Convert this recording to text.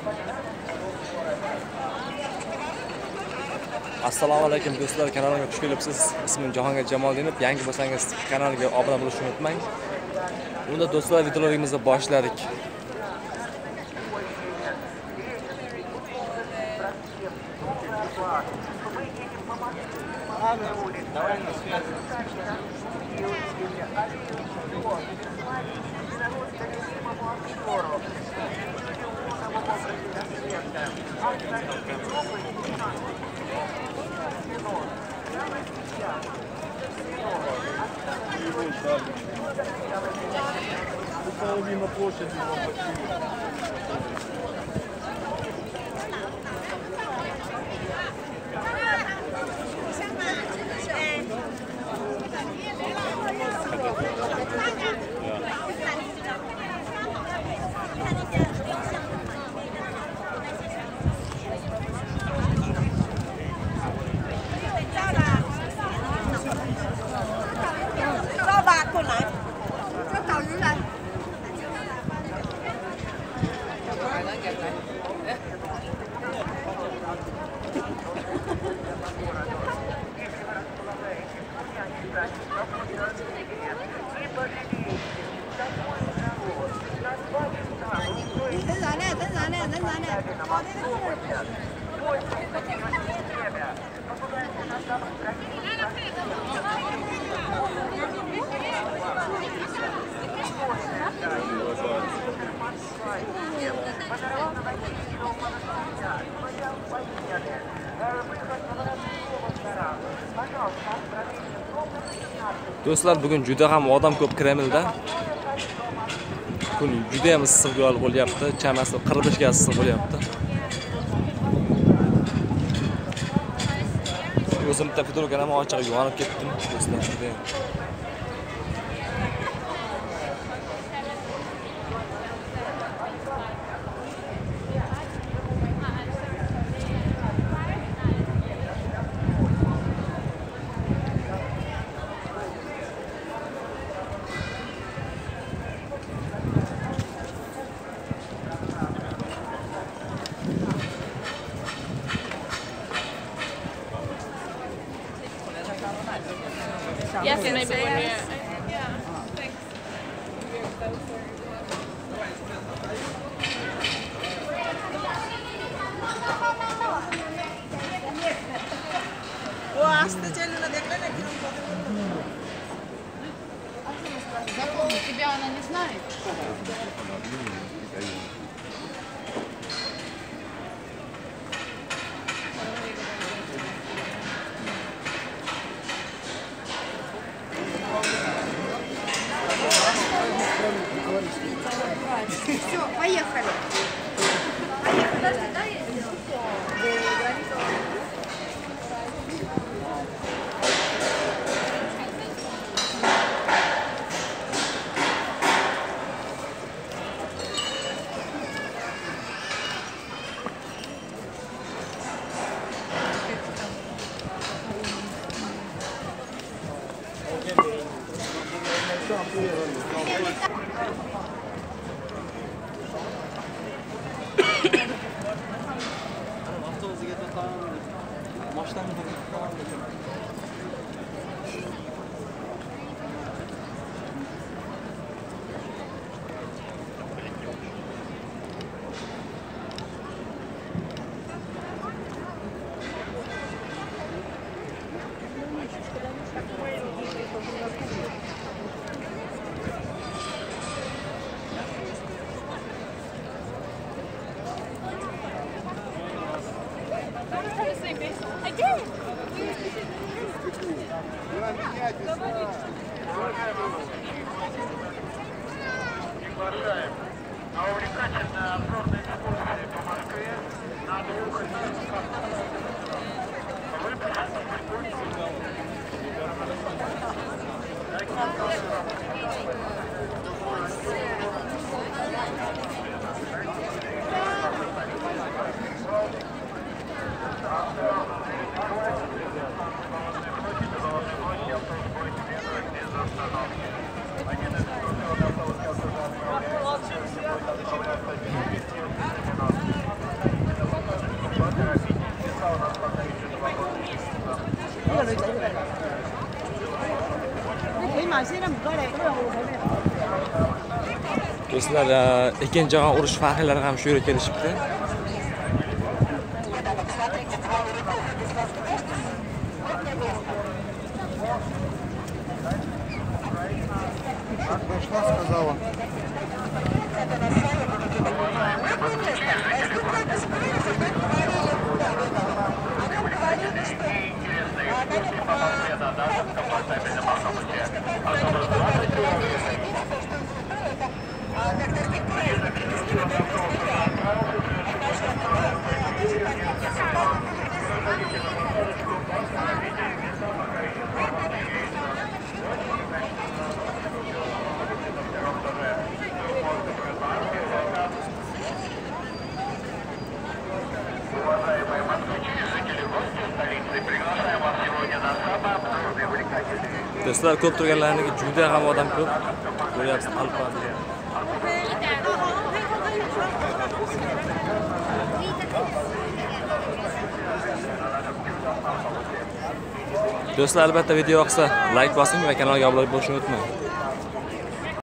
Assalomu alaykum do'stlar, kanalimga xush kelibsiz. Ismim Jahongir Jamoliddinov. Yangi bo'lsangiz kanalga obuna bo'lishni unutmang. Unda do'stlar videolarimizni boshladik. Половина площади Do'stlar, bugun juda ham odam ko'p Kremlda. Kun juda ham issiq bo'lyapti. Chamasi 45 ga issiq bo'lyapti. O'zim bitta fotografiyani ham ochiq yuvanib ketdim do'stlar. Yes, maybe when we yeah, thanks. वो आस्ते चलना देख लेना कि Зато тебя она не знает. Все, поехали. Подожди, дай я сделаю. I did. А увлекательная обзорная экскурсия по Москве на двух Do'stlar, ikkinchi jahon urush faxriylari ham shu yerga kelishibdi. Пошла, сказала. Do'stlar, ko'p turganlarniki juda ham odam ko'p. Ko'ryapsiz, alpadi. Do'stlar, albatta video yoqsa like bosing va kanalga obuna bo'lishni unutmang.